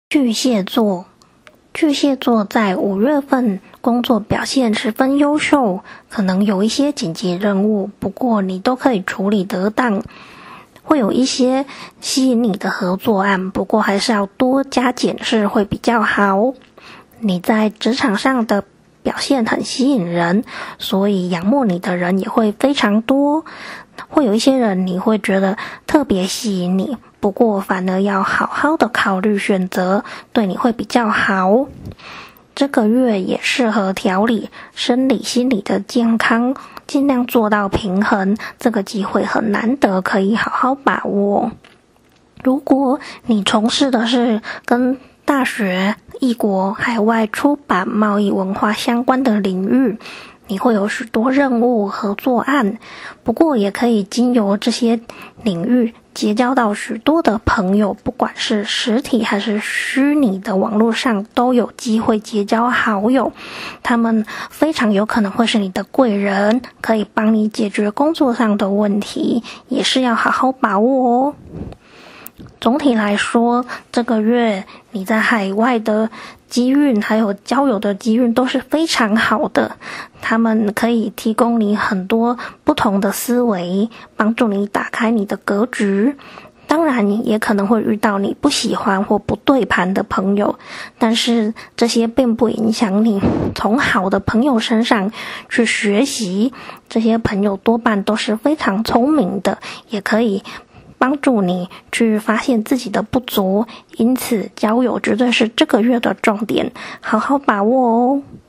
巨蟹座，巨蟹座在5月份工作表现十分优秀，可能有一些紧急任务，不过你都可以处理得当。会有一些吸引你的合作案，不过还是要多加检视会比较好。你在职场上的表现很吸引人，所以仰慕你的人也会非常多。会有一些人你会觉得特别吸引你，不过反而要好好的考虑选择，对你会比较好。这个月也适合调理生理心理的健康，尽量做到平衡，这个机会很难得，可以好好把握。如果你从事的是跟大学、异国、海外出版、贸易、文化相关的领域，你会有许多任务合作案，不过也可以经由这些领域结交到许多的朋友，不管是实体还是虚拟的网络上都有机会结交好友，他们非常有可能会是你的贵人，可以帮你解决工作上的问题，也是要好好把握哦。总体来说，这个月你在海外的机运还有交友的机运都是非常好的，他们可以提供你很多不同的思维，帮助你打开你的格局。当然也可能会遇到你不喜欢或不对盘的朋友，但是这些并不影响你从好的朋友身上去学习，这些朋友多半都是非常聪明的，也可以帮助你去发现自己的不足，因此交友绝对是这个月的重点，好好把握哦。